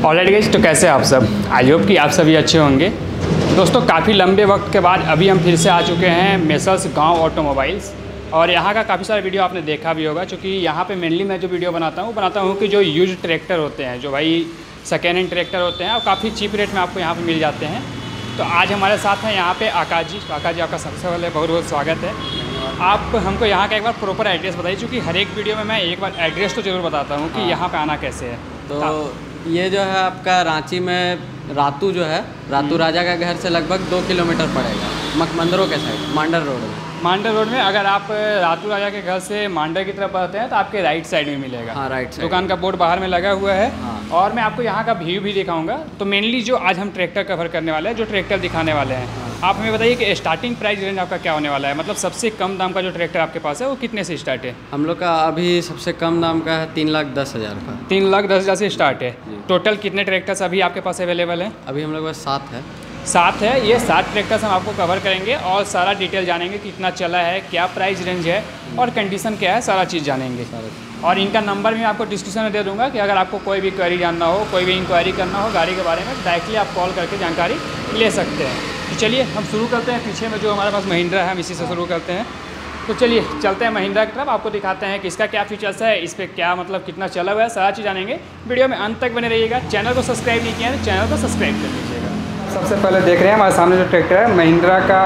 Alright guys, तो कैसे आप सब? आई होप कि आप सभी अच्छे होंगे। दोस्तों, काफ़ी लंबे वक्त के बाद अभी हम फिर से आ चुके हैं मेसर्स गांव ऑटोमोबाइल्स। और यहाँ का काफ़ी सारा वीडियो आपने देखा भी होगा, क्योंकि यहाँ पे मेनली मैं जो वीडियो बनाता हूँ कि जो यूज ट्रैक्टर होते हैं, जो भाई सेकेंड हैंड ट्रैक्टर होते हैं, और काफ़ी चीप रेट में आपको यहाँ पर मिल जाते हैं। तो आज हमारे साथ हैं यहाँ पे आकाश जी। आकाश जी, आपका सबसे पहले बहुत बहुत स्वागत है। आप हमको यहाँ का एक बार प्रॉपर एड्रेस बताइए, क्योंकि हर एक वीडियो में मैं एक बार एड्रेस तो ज़रूर बताता हूँ कि यहाँ पे आना कैसे है। तो ये जो है आपका रांची में रातू जो है, रातू राजा का घर से लगभग 2 किलोमीटर पड़ेगा, मकमंदरों के साइड मांडर रोड में। मांडर रोड में अगर आप रातू राजा के घर से मांडर की तरफ आते हैं तो आपके राइट साइड में मिलेगा। हाँ, राइट साइड। दुकान का बोर्ड बाहर में लगा हुआ है। हाँ। और मैं आपको यहाँ का व्यू भी दिखाऊंगा। तो मेनली जो आज हम ट्रैक्टर कवर करने वाले हैं, जो ट्रैक्टर दिखाने वाले हैं, आप हमें बताइए कि स्टार्टिंग प्राइस रेंज आपका क्या होने वाला है। मतलब सबसे कम दाम का जो ट्रैक्टर आपके पास है वो कितने से स्टार्ट है? हम लोग का अभी सबसे कम दाम का है 3,10,000 का। 3,10,000 से स्टार्ट है। टोटल कितने ट्रैक्टर्स अभी आपके पास अवेलेबल हैं? अभी हम लोग के पास 7 है। 7 है। ये 7 ट्रैक्टर्स हम आपको कवर करेंगे और सारा डिटेल जानेंगे, कितना चला है, क्या प्राइस रेंज है और कंडीशन क्या है, सारा चीज़ जानेंगे। और इनका नंबर भी मैं आपको डिस्क्रिप्शन में दे दूंगा कि अगर आपको कोई भी क्वेरी जानना हो, कोई भी इंक्वायरी करना हो गाड़ी के बारे में, डायरेक्टली आप कॉल करके जानकारी ले सकते हैं। तो चलिए हम शुरू करते हैं। पीछे में जो हमारे पास महिंद्रा है, हम इसी से शुरू करते हैं। तो चलिए चलते हैं महिंद्रा की तरफ, आपको दिखाते हैं कि इसका क्या फीचर्स है, इस पर क्या मतलब कितना चला हुआ है, सारा चीज़ जानेंगे। वीडियो में अंत तक बने रहिएगा। चैनल को सब्सक्राइब नहीं किया है तो चैनल को सब्सक्राइब कर लीजिएगा। सबसे पहले देख रहे हैं हमारे सामने जो ट्रैक्टर है महिंद्रा का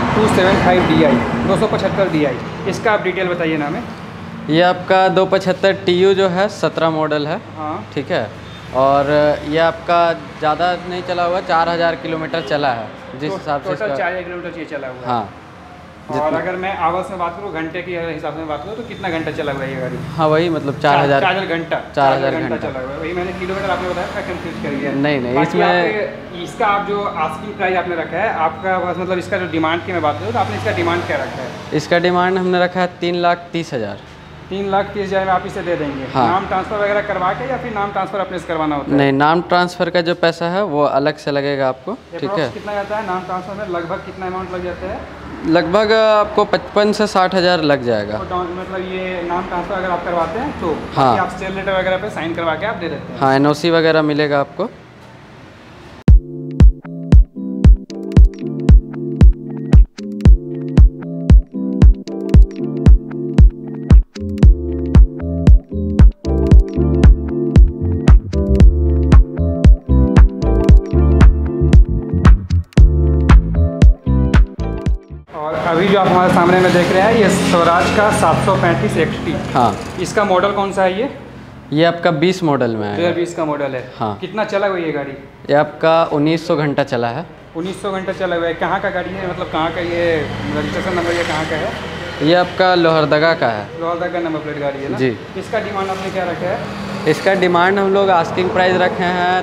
B275DI 275 DI। इसका आप डिटेल बताइए ना हमें। ये आपका 275 TU जो है 17 मॉडल है। हाँ, ठीक है। और ये आपका ज़्यादा नहीं चला हुआ, 4,000 किलोमीटर चला है जिस हिसाब से। टोटल 4,000 किलोमीटर ये चला हुआ है। हाँ। और अगर मैं आवर्स में बात करूँ, घंटे की हिसाब से बात करूँ, तो कितना घंटा चला हुआ है ये गाड़ी? हाँ, वही मतलब 4,000 घंटा 4,000 घंटा चला हुआ है। वही मैंने किलोमीटर आपने बताया, मैं कंफ्यूज कर गया। नहीं इसमें इसका आप जो आस्किंग प्राइस आपने रखा है, आपका बस मतलब इसका जो डिमांड की मैं बात करूँ तो आपने इसका डिमांड क्या रखा है? इसका डिमांड हमने रखा है 3,30,000। 3,30,000 में आप इसे दे देंगे? हाँ। नाम ट्रांसफ़र वगैरह करवा के या फिर नाम ट्रांसफ़र अपने से करवाना होता है? नहीं, नाम ट्रांसफ़र का जो पैसा है वो अलग से लगेगा आपको। ठीक है। कितना जाता है नाम ट्रांसफ़र में? लगभग कितना अमाउंट लग जाता है? लगभग आपको 55 से 60,000 लग जाएगा। मतलब ये नाम ट्रांसफ़र अगर आप करवाते हैं तो हाँ, आप सेल लेटर वगैरह पे साइन करवा के आप दे देते हैं? हाँ, NOC वगैरह मिलेगा आपको। अभी जो आप हमारे सामने में देख रहे हैं ये स्वराज का 735 XT। हाँ। इसका मॉडल कौन सा है? ये आपका 20 मॉडल में है। 2020 का मॉडल है। हाँ। कितना चला हुआ ये गाड़ी? ये आपका 1900 घंटा चला है। 1900 घंटा चला हुआ है। कहाँ का गाड़ी है, मतलब कहाँ का ये रजिस्ट्रेशन नंबर, ये कहाँ का है? ये आपका लोहरदगा का है। लोहरदगा नंबर प्लेट गाड़ी है ना जी। इसका डिमांड आपने क्या रखा है? इसका डिमांड हम लोग आस्किंग प्राइस रखे हैं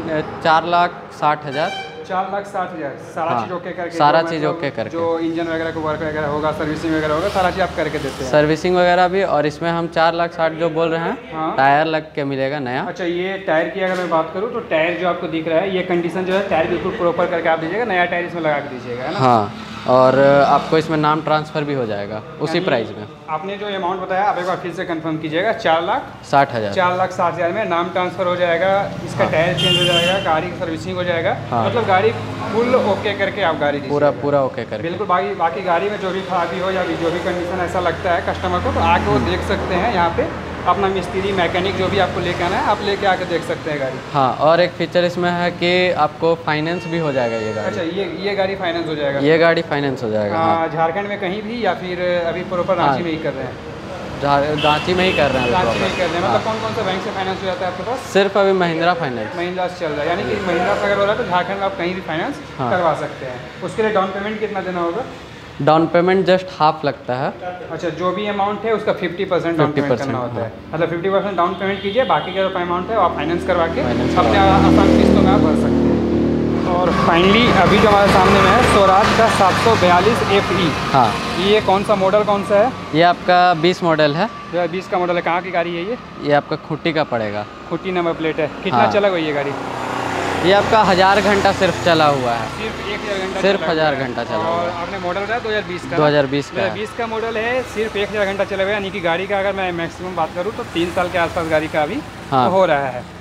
4,60,000। 4,60,000। सारा चीज़ ओके करके? सारा चीज़ ओके करके। जो इंजन वगैरह को वर्क वगैरह होगा, सर्विसिंग वगैरह होगा, सारा चीज़ आप करके देते हैं? सर्विसिंग वगैरह भी। और इसमें हम 4,60,000 जो बोल रहे हैं। हाँ। टायर लग के मिलेगा नया। अच्छा, ये टायर की अगर मैं बात करूँ तो टायर जो आपको दिख रहा है, ये कंडीशन जो है टायर बिल्कुल प्रॉपर करके आप दीजिएगा, नया टायर इसमें लगा के दीजिएगा, है ना? हाँ। और आपको इसमें नाम ट्रांसफ़र भी हो जाएगा उसी प्राइस में। आपने जो अमाउंट बताया आप एक बार फिर से कंफर्म कीजिएगा। 4,60,000। 4,60,000 में नाम ट्रांसफ़र हो जाएगा, इसका टायर चेंज हो जाएगा, गाड़ी की सर्विसिंग हो जाएगा। मतलब गाड़ी फुल ओके करके आप गाड़ी पूरा ओके करके। बिल्कुल। बाकी गाड़ी में जो भी खराबी हो या जो भी कंडीशन ऐसा लगता है कस्टमर को, तो आके वो देख सकते हैं यहाँ पे। अपना मिस्त्री मैकेनिक जो भी आपको लेके आना है, आप लेके आके देख सकते हैं गाड़ी। हाँ। और एक फीचर इसमें है कि आपको फाइनेंस भी हो जाएगा ये गाड़ी। अच्छा, ये गाड़ी फाइनेंस हो जाएगा? ये गाड़ी फाइनेंस हो जाएगा। हाँ। झारखंड में कहीं भी या फिर अभी प्रॉपर रांची में ही कर रहे हैं? रांची में ही कर रहे हैं। रांची में ही कर रहे हैं। मतलब कौन कौन सा बैंक से फाइनेंस हो जाता है आपके पास? सिर्फ अभी महिंद्रा फाइनेंस। महिंद्रा से चल रहा है, यानी कि महिंद्रा से अगर हो रहा है तो झारखंड में आप कहीं भी फाइनेंस करवा सकते हैं। उसके लिए डाउन पेमेंट कितना देना होगा? डाउन पेमेंट जस्ट हाफ लगता है। अच्छा, जो भी अमाउंट है उसका 50% डाउन पेमेंट करना होता है। मतलब 50% डाउन पेमेंट कीजिए, बाकी का जो अमाउंट है वो आप फाइनेंस करवा के अपने आसान किस्तों में आप भर सकते हैं। और फाइनली अभी जो हमारे सामने में है स्वराज का 742 FE। हाँ। ये कौन सा मॉडल कौन सा है? ये आपका 20 मॉडल है। 2020 का मॉडल है। कहाँ की गाड़ी है ये? ये आपका खूंटी का पड़ेगा। खूंटी नंबर प्लेट है। कितना चला हुआ ये गाड़ी? ये आपका 1000 घंटा सिर्फ चला हुआ है। सिर्फ 1000 घंटा? सिर्फ 1000 घंटा चला हुआ है। और आपने मॉडल बताया 2020 का? 2020 का मॉडल है। सिर्फ 1000 घंटा चला हुआ है, यानी कि गाड़ी का अगर मैं मैक्सिमम बात करूँ तो 3 साल के आसपास गाड़ी का अभी हो रहा है।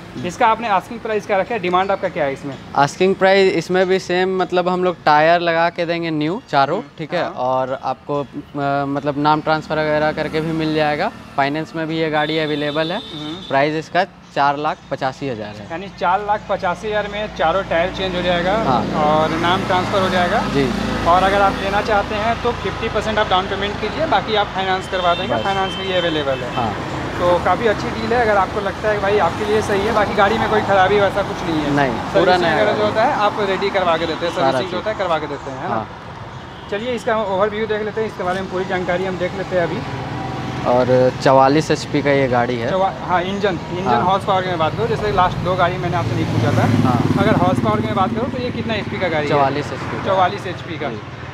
इसका आपने आस्किंग प्राइस क्या रखा है, डिमांड आपका क्या है इसमें? आस्किंग प्राइस इसमें भी सेम, मतलब हम लोग टायर लगा के देंगे न्यू चारों, ठीक है। और आपको मतलब नाम ट्रांसफ़र वगैरह करके भी मिल जाएगा। फाइनेंस में भी ये गाड़ी अवेलेबल है। प्राइस इसका 4,85,000 है। यानी 4,85,000 में चारों टायर चेंज हो जाएगा। हाँ। और नाम ट्रांसफ़र हो जाएगा जी। और अगर आप लेना चाहते हैं तो 50% आप डाउन पेमेंट कीजिए, बाकी आप फाइनेंस करवा देंगे। फाइनेंस में ये अवेलेबल है। हाँ। तो काफ़ी अच्छी डील है। अगर आपको लगता है कि भाई आपके लिए सही है, बाकी गाड़ी में कोई खराबी वैसा कुछ नहीं है। नहीं, पूरा नया वगैरह जो होता है आप रेडी करवा के देते हैं, सर्विसिंग जो होता है करवा के देते हैं, है ना। हाँ। चलिए इसका ओवरव्यू देख लेते हैं, इसके बारे में पूरी जानकारी हम देख लेते हैं अभी। और 44 HP का ये गाड़ी है। हाँ, इंजन हॉर्स पावर की मैं बात करूँ, जैसे लास्ट 2 गाड़ी मैंने आपसे नहीं पूछा था। हाँ। अगर हॉर्स पावर की मैं बात करूँ तो ये कितना HP का गाड़ी है? 44 HP। 44 HP का।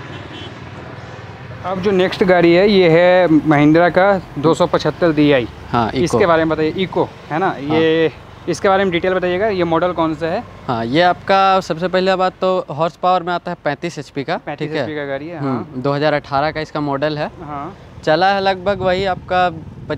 अब जो नेक्स्ट गाड़ी है ये है महिंद्रा का 275 DI। हाँ, इसके बारे में बताइए। इको है ना। हाँ। ये इसके बारे में डिटेल बताइएगा, ये मॉडल कौन सा है? हाँ, ये आपका सबसे पहले बात तो हॉर्स पावर में आता है 35 HP का। 35 HP का गाड़ी है। हाँ। 2018 का इसका मॉडल है। हाँ। चला है लगभग वही आपका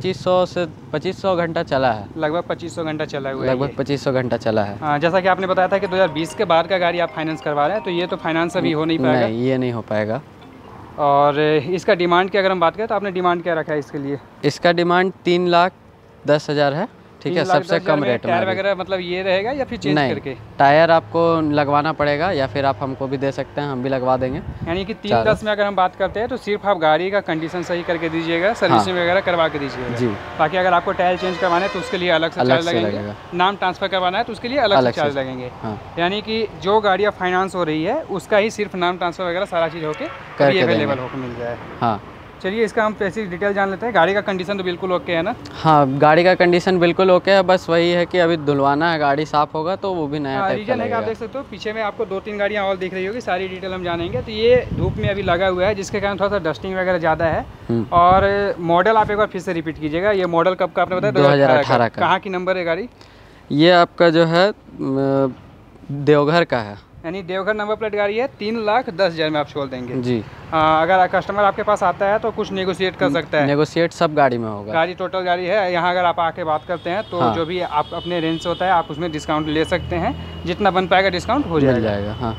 2500 घंटा चला है। लगभग 2500 घंटा चला हुआ है। लगभग 2500 घंटा चला है। हाँ, जैसा कि आपने बताया था कि 2020 के बाद का गाड़ी आप फाइनेंस करवा रहे हैं, तो ये तो फाइनेंस अभी हो नहीं पाएगा। नहीं, ये नहीं हो पाएगा। और इसका डिमांड की अगर हम बात करें तो आपने डिमांड क्या रखा है इसके लिए? इसका डिमांड 3,10,000 है, ठीक है। सबसे कम रेट में। टायर वगैरह मतलब ये रहेगा या फिर चेंज करके? टायर आपको लगवाना पड़ेगा या फिर आप हमको भी दे सकते हैं, हम भी लगवा देंगे। यानी कि 3,10 में अगर हम बात करते हैं तो सिर्फ आप गाड़ी का कंडीशन सही करके दीजिएगा, सर्विसिंग वगैरह करवा के दीजिएगा जी। बाकी अगर आपको टायर चेंज करवाना है तो उसके लिए अलग से चार्ज लगेगा। नाम ट्रांसफर करवाना है तो उसके लिए अलग से चार्ज लगेंगे। यानी कि जो गाड़ियाँ फाइनेंस हो रही है उसका ही सिर्फ नाम ट्रांसफर वगैरह सारा चीज़ होकर अवेलेबल होकर मिल जाए। हाँ। चलिए इसका हम पैसे डिटेल जान लेते हैं। गाड़ी का कंडीशन तो बिल्कुल ओके है ना? हाँ, गाड़ी का कंडीशन बिल्कुल ओके है। बस वही है कि अभी धुलवाना है, गाड़ी साफ़ होगा तो वो भी नया टाइप का रीजन है कि आप देख सकते हो पीछे में आपको 2-3 गाड़ियाँ और दिख रही होगी, सारी डिटेल हम जानेंगे। तो ये धूप में अभी लगा हुआ है जिसके कारण थोड़ा सा डस्टिंग वगैरह ज़्यादा है। और मॉडल आप एक बार फिर से रिपीट कीजिएगा। ये मॉडल कब का आपने बताया? 2018 का। कहाँ की नंबर है गाड़ी? ये आपका जो है देवघर का है। यानी देवघर नंबर प्लेट गाड़ी है। 3,10,000 में आप छोड़ देंगे जी। अगर कस्टमर आपके पास आता है तो कुछ नेगोशिएट कर सकता है। नेगोशिएट सब गाड़ी में होगा। गाड़ी टोटल गाड़ी है। यहाँ अगर आप आके बात करते हैं तो जो भी आप अपने रेंज से होता है आप उसमें डिस्काउंट ले सकते हैं, जितना बन पाएगा डिस्काउंट हो जाएगा। हाँ।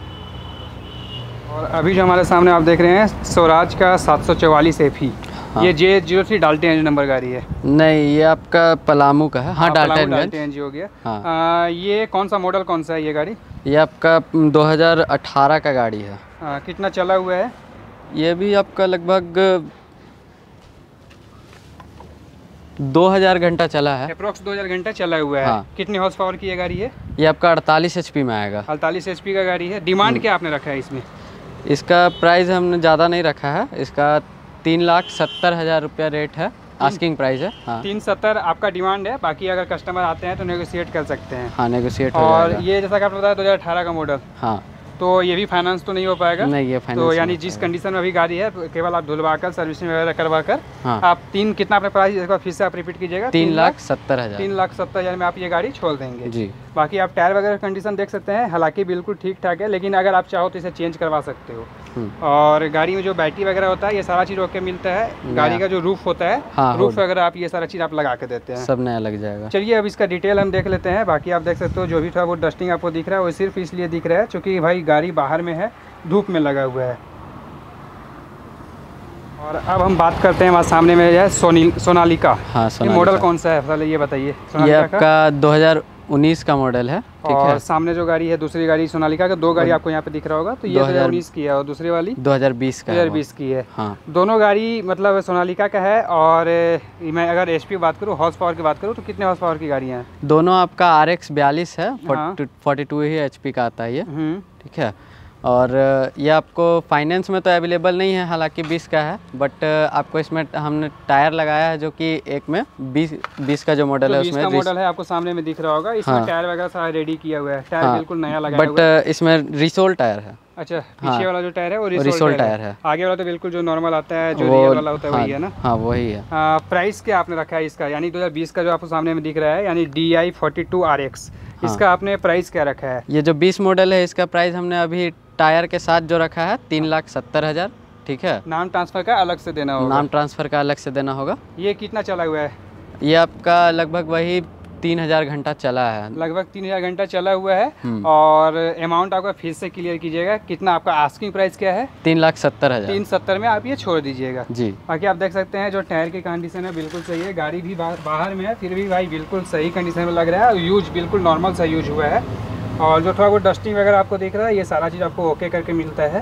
और अभी जो हमारे सामने आप देख रहे हैं स्वराज का 744 FE। हाँ। ये J03 डाल्टनगंज नंबर गाड़ी है। नहीं, ये आपका पलामू का है। हाँ, डाल्टनगंज हो गया। हाँ। ये कौन सा मॉडल कौन सा है ये गाड़ी? ये आपका 2018 का गाड़ी है। कितना चला हुआ है? ये भी आपका लगभग 2000 घंटा चला है। अप्रोक्स 2000 घंटा चला हुआ है। हाँ। कितने हॉर्स पावर की ये गाड़ी है? ये आपका 48 HP में आएगा। 48 HP का गाड़ी है। डिमांड क्या आपने रखा है इसमें? इसका प्राइस हमने ज़्यादा नहीं रखा है। इसका 3,70,000 रुपया रेट है, आस्किंग प्राइस है। हाँ। 370 आपका डिमांड है। बाकी अगर कस्टमर आते हैं तो नेगोशिएट कर सकते हैं। हाँ, नेगोशिएट हो और जाएगा। ये जैसा कि आपने बताया 2018 का मॉडल। हाँ। तो ये भी फाइनेंस तो नहीं हो पाएगा? नहीं, ये फाइनेंस तो यानी जिस कंडीशन में अभी गाड़ी है केवल आप धुलवा कर सर्विसिंग वगैरह करवा कर आप कितना अपने प्राइस एक बार फिर से आप रिपीट कीजिएगा? 3,70,000। 3,70,000 में आप ये गाड़ी छोड़ देंगे जी। बाकी आप टायर वगैरह कंडीशन देख सकते हैं, हालांकि बिल्कुल ठीक ठाक है, लेकिन अगर आप चाहो तो इसे चेंज करवा सकते हो। और गाड़ी में जो बैटरी वगैरह होता है ये सारा चीज़ ओके मिलता है। गाड़ी का जो रूफ होता है, रूफ वगैरह आप ये सारा चीज़ आप लगा के देते हैं, सब नया लग जाएगा। चलिए अब इसका डिटेल हम देख लेते हैं। बाकी आप देख सकते हो जो भी था वो डस्टिंग आपको दिख रहा है वो सिर्फ इसलिए दिख रहा है क्योंकि भाई गाड़ी बाहर में है, धूप में लगा हुआ है। और अब हम बात करते हैं हमारे सामने में है सोनालिका। हाँ, सोनालिका। ये मॉडल कौन सा है पहले ये बताइए? ये आपका 2019 का मॉडल है। ठीक और है। सामने जो गाड़ी है दूसरी गाड़ी सोनालिका का, 2 गाड़ी आपको यहाँ पे दिख रहा होगा। तो ये 2019 की है और दूसरी वाली 2020 का 2020 की है। हाँ। दोनों गाड़ी मतलब सोनालिका का है। और मैं अगर HP की बात करूँ, हॉर्स पावर की बात करूँ तो कितने हॉर्स पावर की गाड़ियाँ हैं? दोनों आपका RX 42 है। 42 ही HP का आता है ये। ठीक है। और ये आपको फाइनेंस में तो अवेलेबल नहीं है, हालांकि 20 का है, बट आपको इसमें हमने टायर लगाया है जो कि एक में 20 का जो मॉडल है उसमें 20 का मॉडल है आपको सामने में दिख रहा होगा। इसमें टायर वगैरह सारा रेडी किया हुआ है। टायर बिल्कुल नया लगाया हुआ है, बट इसमें रिसोल टायर है। अच्छा, पीछे वाला जो टायर है वो रिसोल टायर है। आगे वाला तो बिल्कुल जो नॉर्मल आता है, जो रियल वाला होता है वही है ना? हाँ, वही है। प्राइस क्या आपने रखा है इसका? यानी 2020 का जो आपको सामने में दिख रहा है यानी DI 42 RX, इसका आपने प्राइस क्या रखा है? ये जो 20 मॉडल है इसका प्राइस हमने अभी टायर के साथ जो रखा है 3,70,000। ठीक है। नाम ट्रांसफर का अलग से देना होगा? नाम ट्रांसफर का अलग से देना होगा। ये कितना चला हुआ है? ये आपका लगभग वही 3000 घंटा चला है। लगभग 3000 घंटा चला हुआ है। और अमाउंट आपका फिर से क्लियर कीजिएगा, कितना आपका आस्किंग प्राइस क्या है? 3,70,000। 370 में आप ये छोड़ दीजिएगा जी। बाकी आप देख सकते हैं जो टायर की कंडीशन है बिल्कुल सही है, गाड़ी भी बाहर में है फिर भी भाई बिल्कुल सही कंडीशन में लग रहा है, यूज बिल्कुल नॉर्मल सा यूज हुआ है। और जो थोड़ा बहुत डस्टिंग वगैरह आपको दिख रहा है ये सारा चीज़ आपको ओके करके मिलता है।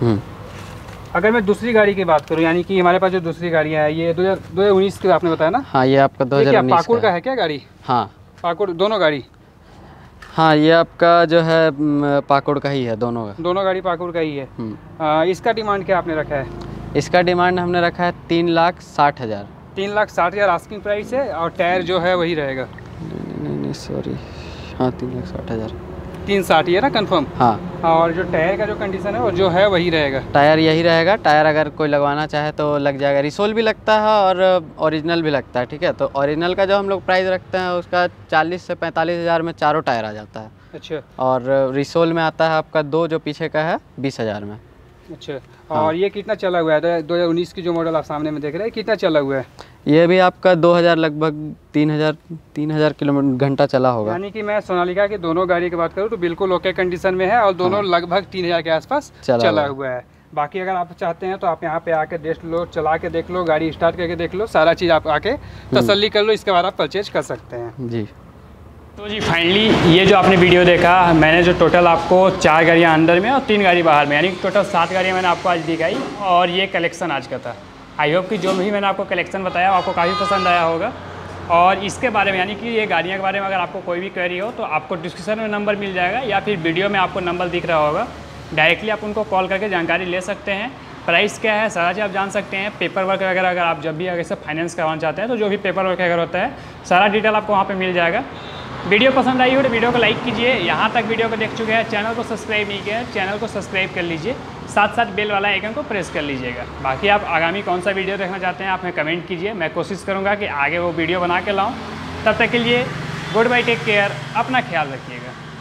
अगर मैं दूसरी गाड़ी की बात करूं, यानी कि हमारे पास जो दूसरी गाड़ियां हैं ये 2019 की आपने बताया ना? हाँ, ये आपका 2019 पाकुड़ का है क्या गाड़ी? हाँ, पाकुड़ दोनों गाड़ी? हाँ, ये आपका जो है पाकुड़ का ही है, दोनों गाड़ी पाकुड़ का ही है। इसका डिमांड क्या आपने रखा है? इसका डिमांड हमने रखा है 3,60,000। 3,60,000 आस्किंग प्राइस है और टायर जो है वही रहेगा? नहीं सॉरी, हाँ 3,60,000। 360 है ना कंफर्म? हाँ। और जो टायर का जो कंडीशन है वो जो है वही रहेगा? टायर यही रहेगा। टायर अगर कोई लगवाना चाहे तो लग जाएगा, रिसोल भी लगता है और ओरिजिनल भी लगता है। ठीक है, तो ओरिजिनल का जो हम लोग प्राइस रखते हैं उसका 40 से 45,000 में चारों टायर आ जाता है। अच्छा। और रिसोल में आता है आपका 2 जो पीछे का है 20,000 में। अच्छा। हाँ। और ये कितना चला हुआ है? 2019 की जो मॉडल आप सामने में देख रहे हैं कितना चला हुआ है? ये भी आपका 2000 लगभग 3,000 किलोमीटर घंटा चला होगा। यानी कि मैं सोनालिका की दोनों गाड़ी की बात करूँ तो बिल्कुल ओके कंडीशन में है और दोनों लगभग 3,000 के आसपास चला हुआ है। बाकी अगर आप चाहते हैं तो आप यहाँ पे आके देख लो, चला के देख लो, गाड़ी स्टार्ट करके देख लो, सारा चीज़ आप आके तसल्ली कर लो, इसके बाद आप परचेज कर सकते हैं। जी। तो जी फाइनली ये जो आपने वीडियो देखा, मैंने जो टोटल आपको 4 गाड़ियाँ अंदर में और 3 गाड़ी बाहर में, यानी टोटल 7 गाड़ियाँ मैंने आपको आज दिखाई और ये कलेक्शन आज का था। आई होप कि जो भी मैंने आपको कलेक्शन बताया आपको काफ़ी पसंद आया होगा। और इसके बारे में, यानी कि ये गाड़ियाँ के बारे में अगर आपको कोई भी क्वेरी हो तो आपको डिस्क्रिप्शन में नंबर मिल जाएगा या फिर वीडियो में आपको नंबर दिख रहा होगा, डायरेक्टली आप उनको कॉल करके जानकारी ले सकते हैं। प्राइस क्या है सारा चीज़ आप जान सकते हैं। पेपर वर्क वगैरह अगर आप जब भी अगर से फाइनेंस करवाना चाहते हैं तो जो भी पेपर वर्क अगर होता है सारा डिटेल आपको वहाँ पर मिल जाएगा। वीडियो पसंद आई हो तो वीडियो को लाइक कीजिए। यहाँ तक वीडियो को देख चुके हैं, चैनल को सब्सक्राइब नहीं किया है, चैनल को सब्सक्राइब कर लीजिए, साथ साथ बेल वाला आइकन को प्रेस कर लीजिएगा। बाकी आप आगामी कौन सा वीडियो देखना चाहते हैं आप हमें कमेंट कीजिए, मैं कोशिश करूँगा कि आगे वो वीडियो बना के लाऊँ। तब तक के लिए गुड बाय, टेक केयर, अपना ख्याल रखिएगा।